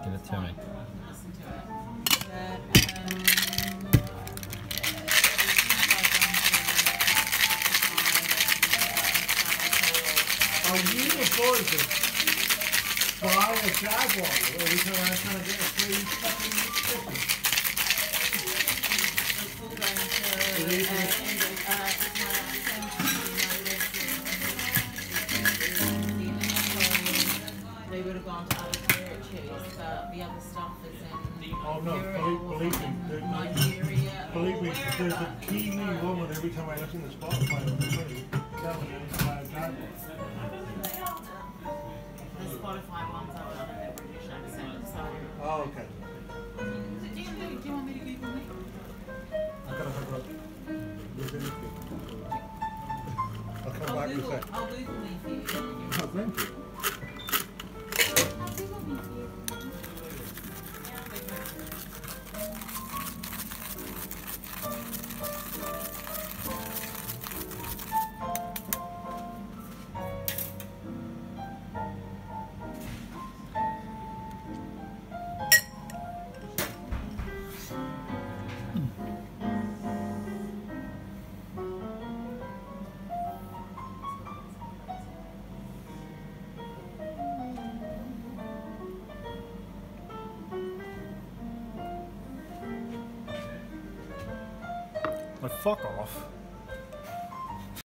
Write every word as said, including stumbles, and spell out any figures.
Give it to me. Listen to it. Are you the boys that buy a Jaguar every time I trying to get a free fucking chicken? It's all going to uh, end of, uh, they would have gone to other territories, but the other stuff is in Oh no, believe, believe me, there- Nigeria. believe me, there's a Kiwi woman every time I listen to Spotify on the train telling me to buy a Jaguar. The Spotify ones are done in their British accent, so. Oh, okay. Do you, do you want me to Google me? I gotta hook up. With anything. I'll come I'll back in a Google, sec. I'll Google me for you. Oh, thank you. I'll Google me for you. Like, fuck off.